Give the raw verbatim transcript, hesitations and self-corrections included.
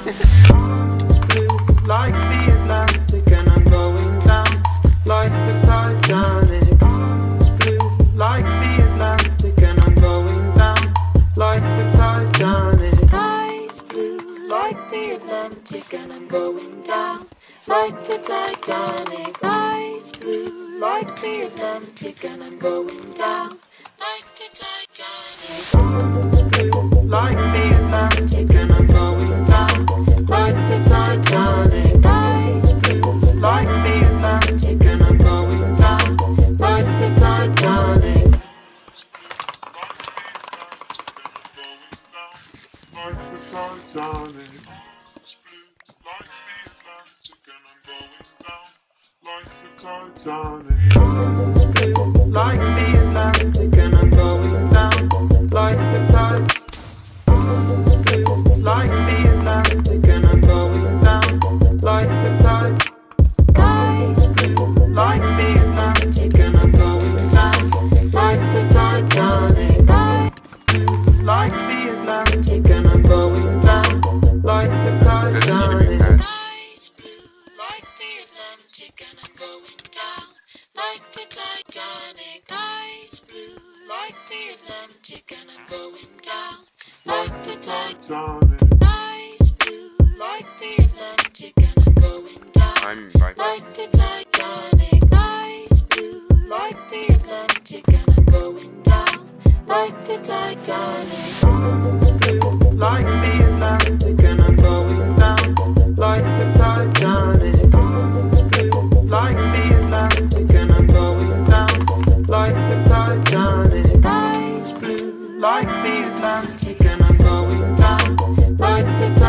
Like the Atlantic, and I'm going down like the Titanic. It's blue like the Atlantic, and I'm going down like the Titanic. Sky's blue like the Atlantic, and I'm going down like the Titanic. Sky's blue like the Atlantic, and I'm going down like the Titanic. It's blue like the Atlantic, and I'm going down like the Titanic. Sky's blue Like the Atlantic, and I'm going down like the Titanic. Like the Titanic. It's blue like the Atlantic, and I'm going down like the Titanic. It's blue like the Atlantic, and I'm going down like the Titanic. It's blue like the Atlantic, and I'm going down like the Titanic. Sky's blue Like the Atlantic, and I'm going down like the Titanic. Like the Atlantic, and I'm going down like the Titanic. Sky's blue like the Atlantic, and I'm going down like the Titanic. Sky's blue like the Atlantic, and I'm going down like the Titanic. Sky's blue like the Atlantic, and I'm going down I'm right. like the Titanic. Sky's blue like the Atlantic, and I'm going down like the Titanic. It's blue like the Atlantic, and I'm going down like the Titanic. It's blue like the Atlantic, and I'm going down like the Titanic. Sky's blue Like the Atlantic, and I'm going down like the Titanic.